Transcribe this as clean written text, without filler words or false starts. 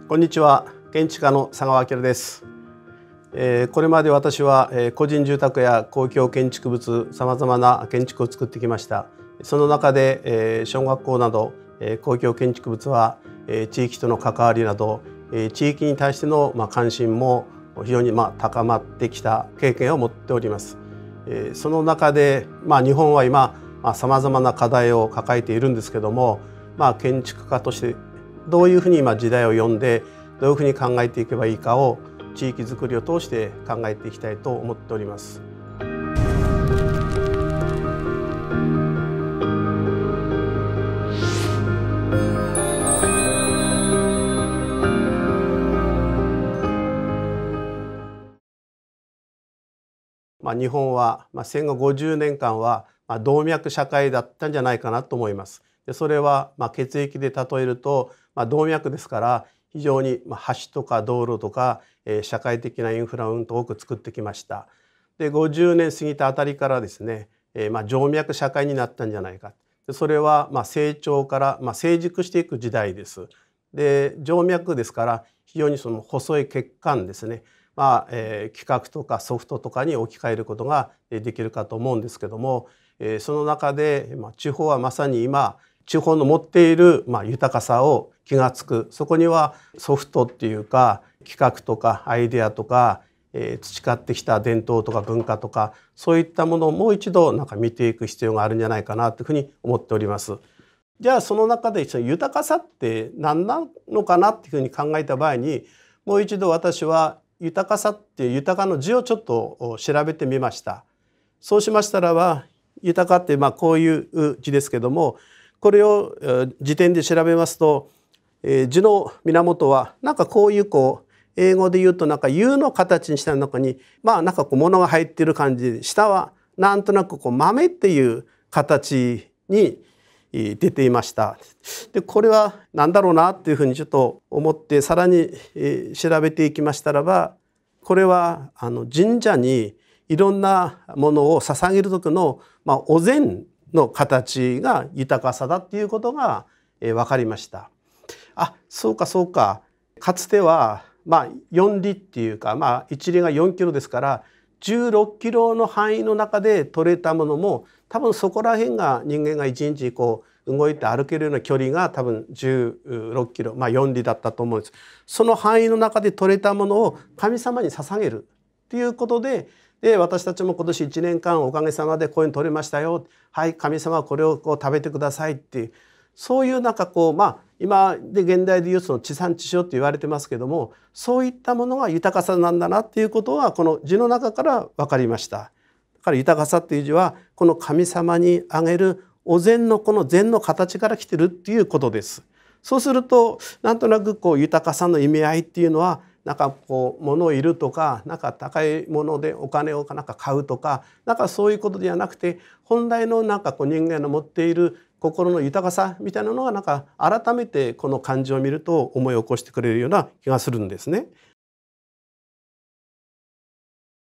こんにちは。建築家の佐川明です。これまで私は個人住宅や公共建築物さまざまな建築を作ってきました。その中で小学校など公共建築物は地域との関わりなど地域に対しての関心も非常に高まってきた経験を持っております。その中で日本は今さまざまな課題を抱えているんですけども、建築家としてどういうふうに今時代を読んでどういうふうに考えていけばいいかを地域づくりを通して考えていきたいと思っております。日本は戦後50年間は動脈社会だったんじゃないかなと思います。でそれは血液で例えると動脈ですから非常に橋とか道路とか社会的なインフラを多く作ってきました。で50年過ぎたあたりからですね静脈社会になったんじゃないか。でそれは成長から成熟していく時代です。で静脈ですから非常にその細い血管ですね規格とかソフトとかに置き換えることができるかと思うんですけども、その中で地方はまさに今地方の持っている豊かさを気がつく。そこにはソフトっていうか企画とかアイデアとか培ってきた伝統とか文化とかそういったものをもう一度見ていく必要があるんじゃないかなというふうに思っております。じゃあその中で豊かさって何なのかなっていうふうに考えた場合にもう一度私は豊かさっていう豊かの字をちょっと調べてみました。そうしましたらば豊かってこういう字ですけどもこれを辞典で調べますと字の源はこういう英語で言うとU の形にした中に物が入っている感じで下はなんとなく豆っていう形に出ていました。でこれは何だろうなっていうふうにちょっと思ってさらに調べていきましたらばこれは神社にいろんなものを捧げる時のお膳の形が豊かさだっていうことが分かりました。そうかそうか。かつては4里っていうか1里が4キロですから16キロの範囲の中で取れたものも多分そこら辺が人間が1日動いて歩けるような距離が多分16キロ4里だったと思うんです。その範囲の中で取れたものを神様に捧げるっていうことで私たちも今年1年間おかげさまでこういうの取れましたよ。はい神様はこれを食べてくださいっていうそういう今で現代でいうその地産地消って言われてますけどもそういったものが豊かさなんだなっていうことはこの字の中から分かりました。だから豊かさっていう字はこの神様にあげるお膳のこの膳の形から来てるっていうことです。そうするとなんとなく豊かさの意味合いっていうのは物をいるとか高いものでお金を買うとかそういうことではなくて本来の人間の持っている心の豊かさみたいなのが改めてこの漢字を見ると思い起こしてくれるような気がするんですね。